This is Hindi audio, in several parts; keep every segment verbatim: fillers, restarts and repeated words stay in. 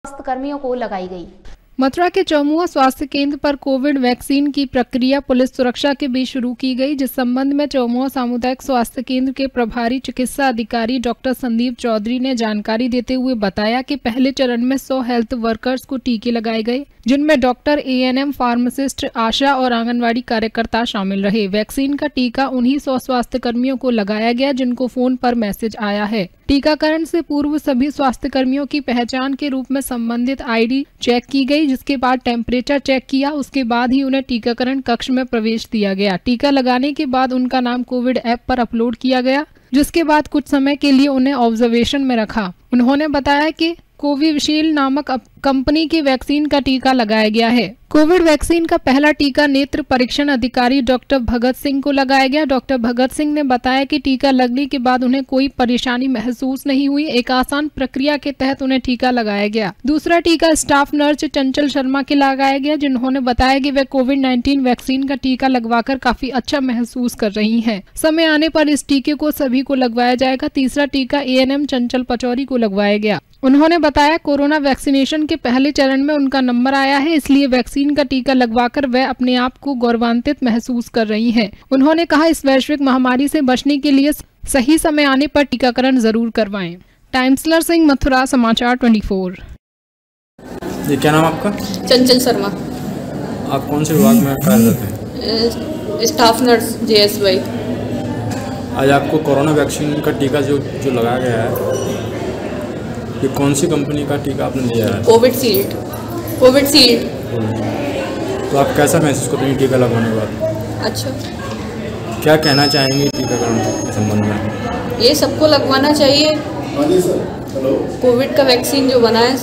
स्वास्थ्य कर्मियों को लगाई गई। मथुरा के चौमुआ स्वास्थ्य केंद्र पर कोविड वैक्सीन की प्रक्रिया पुलिस सुरक्षा के बीच शुरू की गई, जिस संबंध में चौमुआ सामुदायिक स्वास्थ्य केंद्र के प्रभारी चिकित्सा अधिकारी डॉक्टर संदीप चौधरी ने जानकारी देते हुए बताया कि पहले चरण में सौ हेल्थ वर्कर्स को टीके लगाए गए, जिनमें doctor, A N M, pharmacist, ASHA और आंगनवाड़ी कार्यकर्ता शामिल रहे। वैक्सीन का टीका उन्हीं सौ स्वास्थ्य कर्मियों को लगाया गया जिनको फोन पर मैसेज आया है। टीकाकरण से पूर्व सभी स्वास्थ्य कर्मियों की पहचान के रूप में संबंधित आईडी चेक की गई, जिसके बाद टेम्परेचर चेक किया, उसके बाद ही उन्हें टीकाकरण कक्ष में प्रवेश दिया गया। टीका लगाने के बाद उनका नाम कोविड ऐप पर अपलोड किया गया, जिसके बाद कुछ समय के लिए उन्हें ऑब्जर्वेशन में रखा। उन्होंने बताया कि कोविशील्ड नामक कंपनी की वैक्सीन का टीका लगाया गया है। कोविड वैक्सीन का पहला टीका नेत्र परीक्षण अधिकारी डॉक्टर भगत सिंह को लगाया गया। डॉक्टर भगत सिंह ने बताया कि टीका लगने के बाद उन्हें कोई परेशानी महसूस नहीं हुई। एक आसान प्रक्रिया के तहत उन्हें टीका लगाया गया। दूसरा टीका स्टाफ नर्स चंचल शर्मा के लगाया गया, जिन्होंने बताया कि वे कोविड नाइन्टीन वैक्सीन का टीका लगवाकर काफी अच्छा महसूस कर रही हैं। समय आने पर इस टीके को सभी को लगवाया जाएगा। तीसरा टीका ए एन एम चंचल पचौरी को लगवाया गया। उन्होंने बताया कोरोना वैक्सीनेशन के पहले चरण में उनका नंबर आया है, इसलिए वैक्सीन का टीका लगवाकर वह अपने आप को गौरवान्वित महसूस कर रही हैं। उन्होंने कहा इस वैश्विक महामारी से बचने के लिए सही समय आने पर टीकाकरण जरूर करवाएं। टाइम्सलर सिंह, मथुरा, समाचार चौबीस। ये क्या नाम आपका? चंचल शर्मा। आप कौन से विभाग में कार्यरत हैं? Staff nurse, J S Y. आज आपको कोरोना वैक्सीन का टीका जो जो लगाया गया है, ये कौन सी कंपनी का टीका आपने लिया है? कोविशील्ड। कोविशील्ड। तो आप कैसा महसूस कर रही हैं टीका लगवाने के बाद? अच्छा। क्या कहना चाहेंगे टीकाकरण के संबंध में? ये सबको लगवाना चाहिए। कोविड का वैक्सीन जो बना है।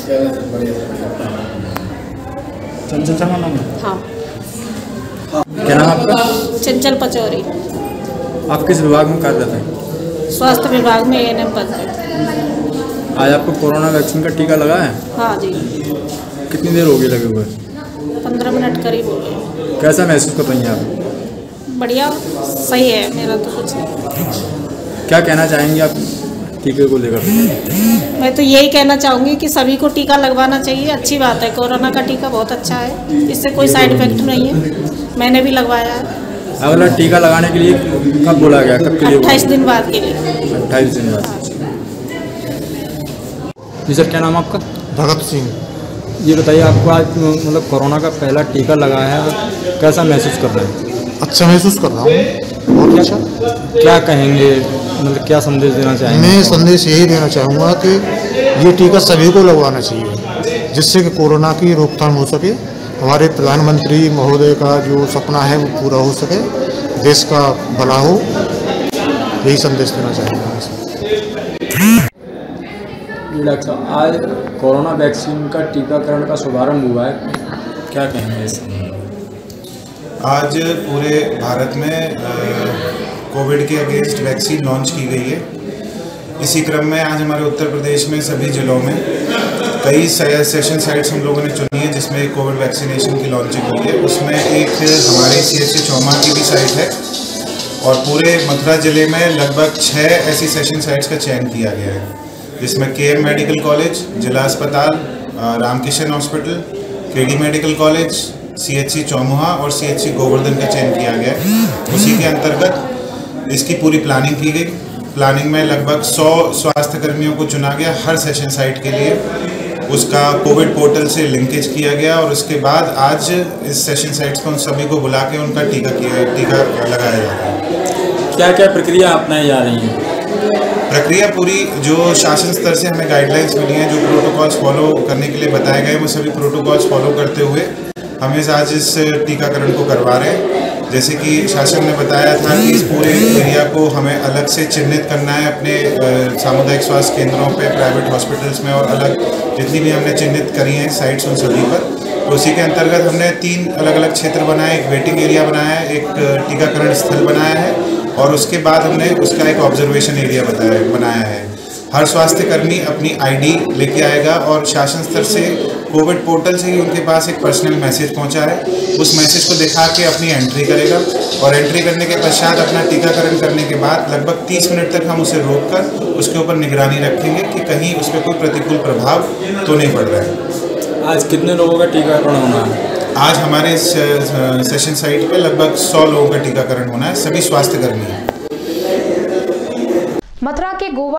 चंचल शर्मा नाम? हाँ। क्या नाम आपका? चंचल पचौरी। आप किस विभाग में कार्यरत हैं? स्वास्थ्य विभाग में ए एन एम पद है। आज आपको कोरोना वैक्सीन का टीका लगा है? हाँ जी। कितनी देर होगी लगे हुए? पंद्रह मिनट करीब हो गए। कैसा महसूस कर रही हैं आप? बढ़िया, सही है। मेरा तो कुछ नहीं। क्या कहना चाहेंगे आप टीके को लेकर? मैं तो यही कहना चाहूँगी कि सभी को टीका लगवाना चाहिए। अच्छी बात है, कोरोना का टीका बहुत अच्छा है, इससे कोई साइड इफेक्ट नहीं है। मैंने भी लगवाया है। अगला टीका लगाने के लिए कब बोला गया? कब के लिए? अट्ठाईस दिन बाद के लिए। अट्ठाईस दिन बाद। जी सर, क्या नाम आपका? भगत सिंह। ये बताइए, आपको आज मतलब कोरोना का पहला टीका लगाया है, कैसा महसूस कर रहे हैं? अच्छा महसूस कर रहा हूँ, बहुत अच्छा। क्या कहेंगे, मतलब क्या संदेश देना चाहेंगे? मैं संदेश यही देना चाहूँगा कि ये टीका सभी को लगवाना चाहिए, जिससे कि कोरोना की रोकथाम हो सके, हमारे प्रधानमंत्री महोदय का जो सपना है वो पूरा हो सके, देश का भला हो, यही संदेश देना चाहेंगे। डॉक्टर साहब, आज कोरोना वैक्सीन का टीकाकरण का शुभारंभ हुआ है, क्या कहेंगे इसमें? आज पूरे भारत में कोविड के अगेंस्ट वैक्सीन लॉन्च की गई है। इसी क्रम में आज हमारे उत्तर प्रदेश में सभी जिलों में कई सेशन साइट्स हम लोगों ने चुनी है, जिसमें कोविड वैक्सीनेशन की लॉन्चिंग हुई है। उसमें एक हमारे सी एच सी चौमुआ की भी साइट है, और पूरे मथुरा जिले में लगभग छः ऐसी सेशन साइट्स का चयन किया गया है, जिसमें के एम मेडिकल कॉलेज, जिला अस्पताल, Ramkishan hospital, K D medical college, C H C Chaumua और सी एच सी गोवर्धन का चयन किया गया है। उसी के अंतर्गत इसकी पूरी प्लानिंग की गई। प्लानिंग में लगभग सौ स्वास्थ्य कर्मियों को चुना गया हर सेशन साइट के लिए। उसका कोविड पोर्टल से लिंकेज किया गया, और उसके बाद आज इस सेशन साइट्स को उन सभी को बुला के उनका टीका किया टीका लगाया जा रहा है। क्या क्या प्रक्रिया अपनाई जा रही है? प्रक्रिया पूरी जो शासन स्तर से हमें गाइडलाइंस मिली हैं, जो प्रोटोकॉल्स फॉलो करने के लिए बताए गए, वो सभी प्रोटोकॉल्स फॉलो करते हुए हम इस आज इस टीकाकरण को करवा रहे हैं। जैसे कि शासन ने बताया था कि इस पूरे एरिया को हमें अलग से चिन्हित करना है अपने सामुदायिक स्वास्थ्य केंद्रों पे, प्राइवेट हॉस्पिटल्स में, और अलग जितनी भी हमने चिन्हित करी हैं साइट्स उन सभी पर। तो उसी के अंतर्गत हमने तीन अलग अलग क्षेत्र बनाए, एक वेटिंग एरिया बनाया है, एक टीकाकरण स्थल बनाया है, और उसके बाद हमने उसका एक ऑब्जर्वेशन एरिया बताया बनाया है। हर स्वास्थ्यकर्मी अपनी आईडी लेके आएगा और शासन स्तर से कोविड पोर्टल से ही उनके पास एक पर्सनल मैसेज पहुंचा है, उस मैसेज को दिखा के अपनी एंट्री करेगा और एंट्री करने के पश्चात अपना टीकाकरण करने के बाद लगभग तीस मिनट तक हम उसे रोककर उसके ऊपर निगरानी रखेंगे कि कहीं उस पर कोई प्रतिकूल प्रभाव तो नहीं पड़ रहा है। आज कितने लोगों का टीकाकरण होना है? आज हमारे सेशन साइट पे लगभग सौ लोगों का टीकाकरण होना है, सभी स्वास्थ्यकर्मी हैं। मथुरा के गोवा